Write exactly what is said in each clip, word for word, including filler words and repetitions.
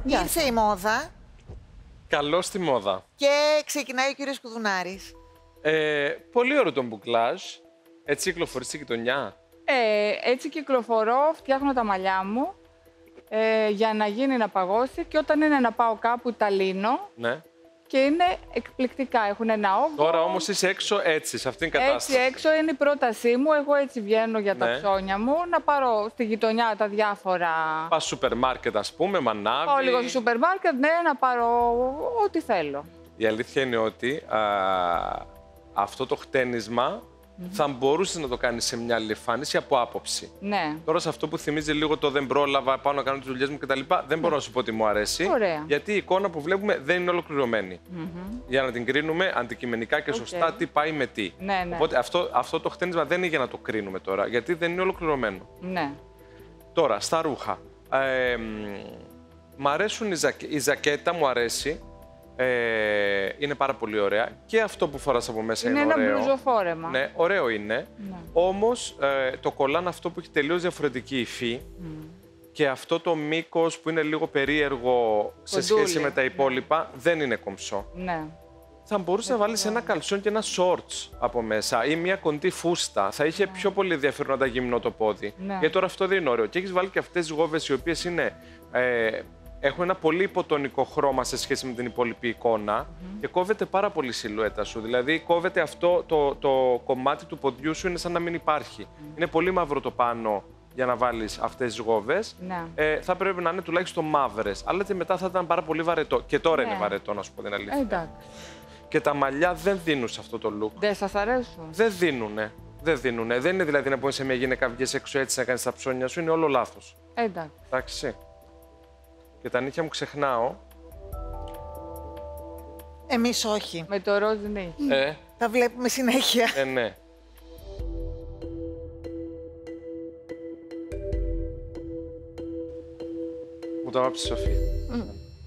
Ήρθε η μόδα. Καλώς στη μόδα. Και ξεκινάει ο κύριος Κουδουνάρης. Ε, πολύ ωραίο τον μπουκλάζ. Έτσι κυκλοφορεί στη γειτονιά. Ε, έτσι κυκλοφορώ, φτιάχνω τα μαλλιά μου ε, για να γίνει να παγώσει και όταν είναι να πάω κάπου τα λύνω. Ναι. Και είναι εκπληκτικά. Έχουν ένα όγκο. Τώρα όμως είσαι έξω έτσι, σε αυτήν την κατάσταση. Έτσι έξω είναι η πρότασή μου. Εγώ έτσι βγαίνω για τα Ναι. ψώνια μου. Να πάρω στη γειτονιά τα διάφορα. Πας στο σούπερ μάρκετ, ας πούμε, μανάβι. Πάω λίγο στο σούπερ μάρκετ, ναι, να πάρω ό,τι θέλω. Η αλήθεια είναι ότι α, αυτό το χτένισμα mm-hmm. θα μπορούσε να το κάνει σε μια άλλη εμφάνιση από άποψη. Ναι. Τώρα σε αυτό που θυμίζει λίγο το δεν πρόλαβα, πάω να κάνω τις δουλειές μου κτλ. Δεν ναι. μπορώ να σου πω ότι μου αρέσει. Ωραία. Γιατί η εικόνα που βλέπουμε δεν είναι ολοκληρωμένη. Mm-hmm. Για να την κρίνουμε αντικειμενικά και σωστά Okay. τι πάει με τι. Ναι, ναι. Οπότε αυτό, αυτό το χτένισμα δεν είναι για να το κρίνουμε τώρα, γιατί δεν είναι ολοκληρωμένο. Ναι. Τώρα, στα ρούχα. Ε, μ' αρέσουν οι ζακ... η ζακέτα, μου αρέσει. Ε, είναι πάρα πολύ ωραία. Και αυτό που φοράς από μέσα είναι, είναι ωραίο. Είναι ένα μπλουζοφόρεμα. Ναι, ωραίο είναι. Ναι. Όμως ε, το κολάν αυτό που έχει τελείως διαφορετική υφή mm. και αυτό το μήκος που είναι λίγο περίεργο Κοντούλη. σε σχέση με τα υπόλοιπα ναι. δεν είναι κομψό. Ναι. Θα μπορούσε να βάλεις ένα καλσόν και ένα shorts από μέσα ή μια κοντή φούστα. Θα είχε ναι. πιο πολύ ενδιαφέρον να τα γυμνώ το πόδι. Ναι. Γιατί τώρα αυτό δεν είναι ωραίο. Και έχεις βάλει και αυτές τις γόβες οι οποίες είναι... Ε, έχουν ένα πολύ υποτονικό χρώμα σε σχέση με την υπόλοιπη εικόνα mm-hmm. και κόβεται πάρα πολύ η σιλουέτα σου. Δηλαδή, κόβεται αυτό το, το κομμάτι του ποδιού σου, είναι σαν να μην υπάρχει. Mm-hmm. Είναι πολύ μαύρο το πάνω για να βάλεις αυτές τις γόβες. Ναι. Ε, θα πρέπει να είναι τουλάχιστον μαύρες. Αλλά και μετά θα ήταν πάρα πολύ βαρετό. Και τώρα ναι. είναι βαρετό, να σου πω την αλήθεια. Εντάξει. Και τα μαλλιά δεν δίνουν σε αυτό το look. Δεν σας αρέσουν? Δεν δίνουνε. Δεν δίνουνε. Δεν είναι δηλαδή να πούμε σε μια γυναίκα βγες έξω έτσι να κάνεις τα ψώνια σου. Είναι όλο λάθος. Εντάξει. Εντάξει. Και τα νύχια μου ξεχνάω. Εμείς όχι. Με το ροζ νύχι. Ε. Τα βλέπουμε συνέχεια. Ε, ναι. Μου το βάψει η Σοφία. Mm.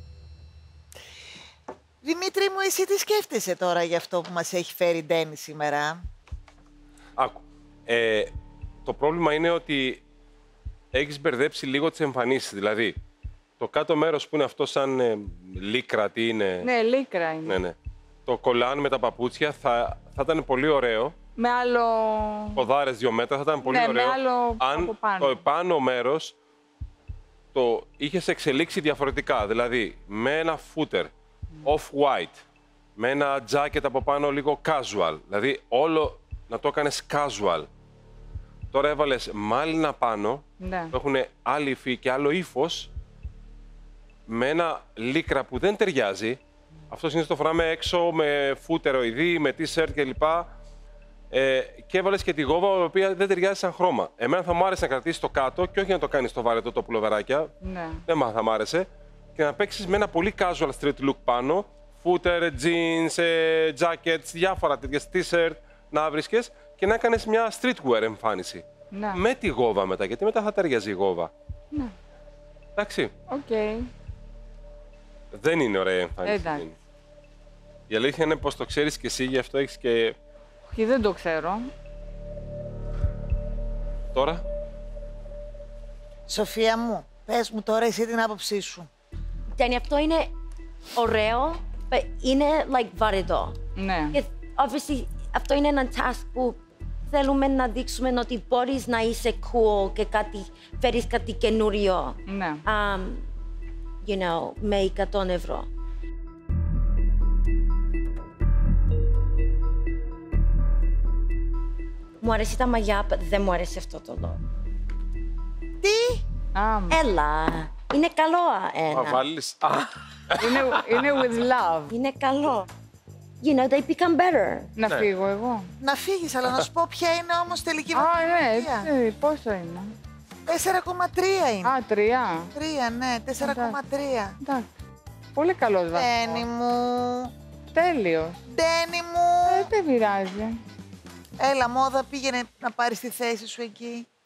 Δημήτρη μου, εσύ τι σκέφτεσαι τώρα για αυτό που μας έχει φέρει η Ντένι σήμερα? Άκου. Ε, το πρόβλημα είναι ότι έχεις μπερδέψει λίγο τις εμφανίσεις. Δηλαδή, το κάτω μέρος που είναι αυτό σαν ε, λίκρα, τι είναι... Ναι, λίκρα είναι. Ναι, ναι. Το κολάν με τα παπούτσια θα, θα ήταν πολύ ωραίο. Με άλλο... Ποδάρες δύο μέτρα θα ήταν πολύ ναι, ωραίο. Με άλλο αν από πάνω. Το επάνω μέρος το είχες εξελίξει διαφορετικά. Δηλαδή, με ένα φούτερ mm. off-white, με ένα jacket από πάνω λίγο casual. Δηλαδή, όλο να το έκανες casual. Τώρα έβαλες μάλινα πάνω, ναι. που έχουν άλλη υφή και άλλο ύφος, με ένα λίκρα που δεν ταιριάζει. Αυτό συνήθως το φοράμε έξω με φούτεροειδή, με t-shirt κλπ. Ε, και έβαλες και τη γόβα, η οποία δεν ταιριάζει σαν χρώμα. Εμένα θα μου άρεσε να κρατήσεις το κάτω και όχι να το κάνεις το βαρετό το πουλοβεράκια. Ναι. Δεν θα μου άρεσε. Και να παίξεις με ένα πολύ casual street look πάνω. Footer, jeans, ε, jackets, διάφορα τέτοιες t-shirt να βρίσκες και να κάνεις μια streetwear εμφάνιση. Ναι. Με τη γόβα μετά, γιατί μετά θα ταιριάζει η γόβα. Ναι. Εντάξει. Οκ. Okay. Δεν είναι ωραία εμφάνιση. Εντάξει. Η αλήθεια είναι πως το ξέρεις και εσύ, γι' αυτό έχεις και... Και δεν το ξέρω. Τώρα. Σοφία μου, πες μου τώρα εσύ την άποψή σου. Ντένι, αυτό είναι ωραίο, but είναι like βαρετό. Ναι. Και obviously αυτό είναι ένα task που θέλουμε να δείξουμε ότι μπορείς να είσαι cool και κάτι, φέρεις κάτι καινούριο. Ναι. Um, you know, με εκατό ευρώ. Μου αρέσει τα μαλλιά, but δεν μου αρέσει αυτό το look. Τι? Ah. Έλα, είναι καλό ένα. Θα βάλεις... είναι, είναι with love. Είναι καλό. You know, they become better. Να ναι. φύγω εγώ. Να φύγεις, αλλά να σου πω ποια είναι όμως τελική Α, βαθμολογία. ναι, έτσι, πόσο είναι? τέσσερα κόμμα τρία είναι. Α, τρία. τρία, ναι, τέσσερα κόμμα τρία. Εντάξει. Πολύ καλός βαθμός. Ντένι μου. Τέλειος. Ντένι μου. Ε, δεν πειράζει. Έλα, μόδα, πήγαινε να πάρεις τη θέση σου εκεί.